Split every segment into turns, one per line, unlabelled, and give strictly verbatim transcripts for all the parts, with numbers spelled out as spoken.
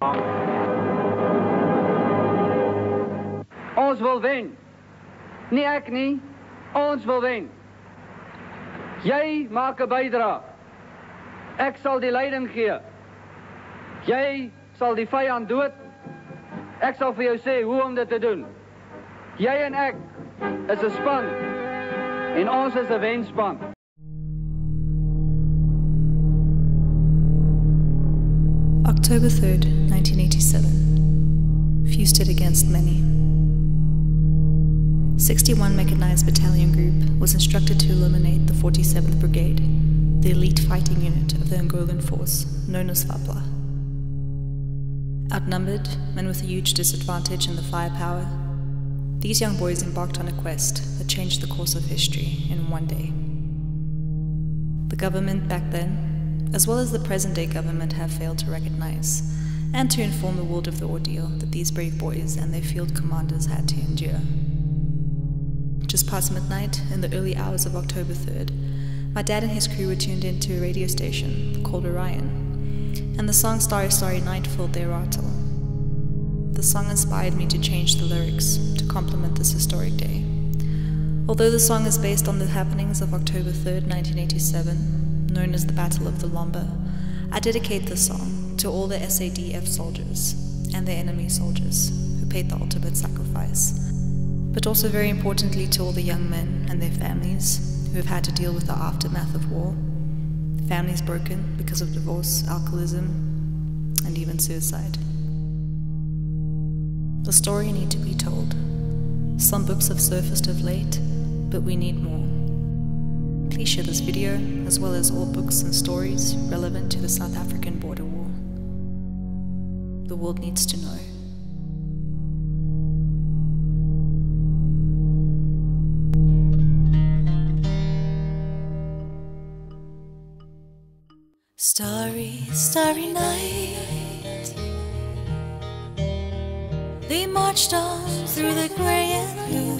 Ons wil wen. Nie ek nie, ons wil wen. Jy maak 'n bydrae. Ek sal die leiding gee. Jy sal die vyand dood. Ek sal vir jou sê hoe om dit te doen. Jy en ek is 'n span en ons is 'n wenspan.
October third, nineteen eighty-seven. Feusted against many. sixty-one Mechanized Battalion Group was instructed to eliminate the forty-seventh Brigade, the elite fighting unit of the Angolan force, known as FAPLA. Outnumbered, and with a huge disadvantage in the firepower, these young boys embarked on a quest that changed the course of history in one day. The government back then, as well as the present-day government, have failed to recognize and to inform the world of the ordeal that these brave boys and their field commanders had to endure. Just past midnight, in the early hours of October third, my dad and his crew were tuned into a radio station called Orion, and the song Starry Starry Night filled their rattle. The song inspired me to change the lyrics to complement this historic day. Although the song is based on the happenings of October third, nineteen eighty-seven, known as the Battle of the Lomba, I dedicate this song to all the S A D F soldiers and their enemy soldiers who paid the ultimate sacrifice, but also very importantly to all the young men and their families who have had to deal with the aftermath of war, families broken because of divorce, alcoholism, and even suicide. The story needs to be told. Some books have surfaced of late, but we need more. Please share this video, as well as all books and stories relevant to the South African border war. The world needs to know.
Starry, starry night. They marched on through the grey and blue,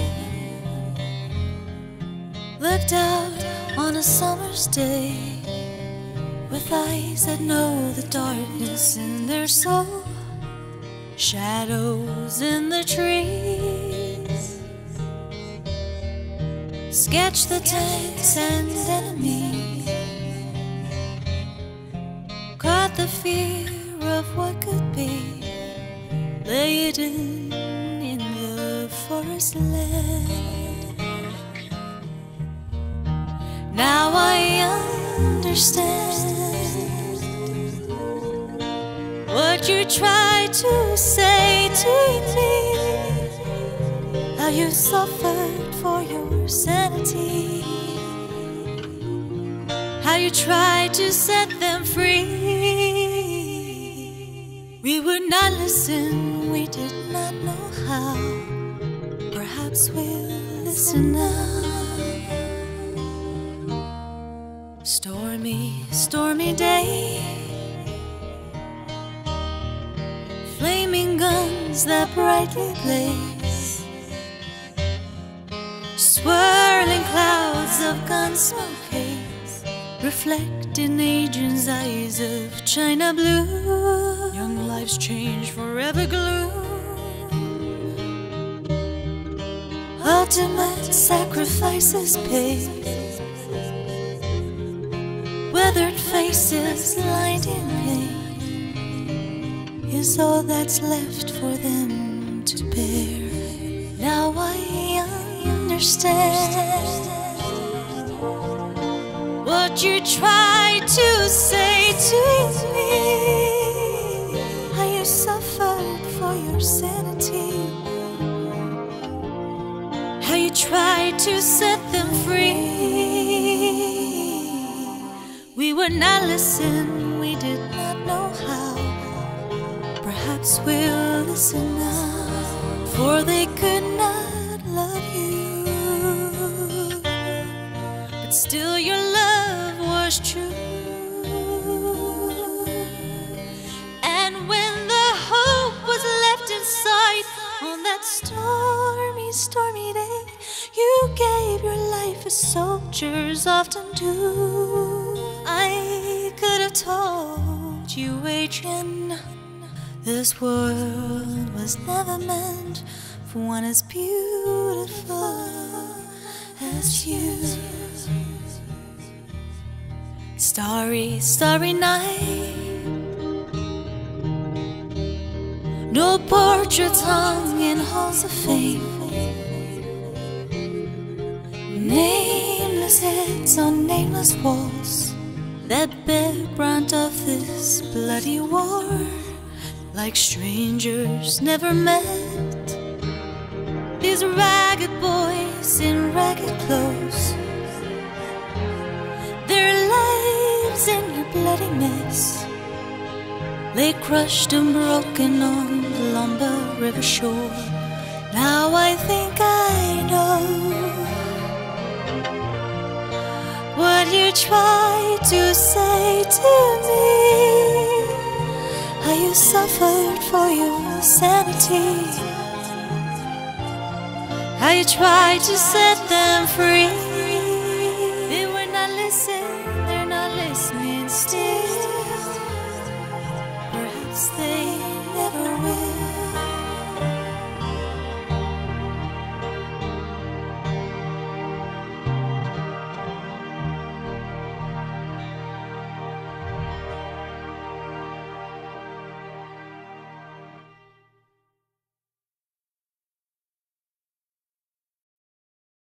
looked out on a summer's day with eyes that know the darkness in their soul, shadows in the trees, sketch the tanks and enemies, caught the fear of what could be, lay it in, in the forest land. Now I understand what you tried to say to me, how you suffered for your sanity, how you tried to set them free. We would not listen, we did not know how. Perhaps we'll listen now. Stormy, stormy day, flaming guns that brightly blaze, swirling clouds of gun smoke haze, reflect in Adrian's eyes of china blue. Young lives change, forever gloom. Ultimate sacrifices paid, weathered faces lined in pain, is all that's left for them to bear. Now I understand what you tried to say to me, how you suffered for your sanity, how you tried to set them free. We would not listen, we did not know how. Perhaps we'll listen now, for they could not love you, but still your love was true. And when the hope was left inside on that stormy, stormy day, you gave your life as soldiers often do. I could have told you, Adrian, This world was never meant for one as beautiful as you. Starry, starry night, no portraits hung in halls of fame, nameless heads on nameless walls that bear brunt of this bloody war. Like strangers never met, these ragged boys in ragged clothes, their lives in a bloody mess lay crushed and broken on the Lomba river shore. Now I think I know what you tried to say to me, how you suffered for your sanity, how you tried to set them free. They were not listening, they're not listening still. Perhaps they never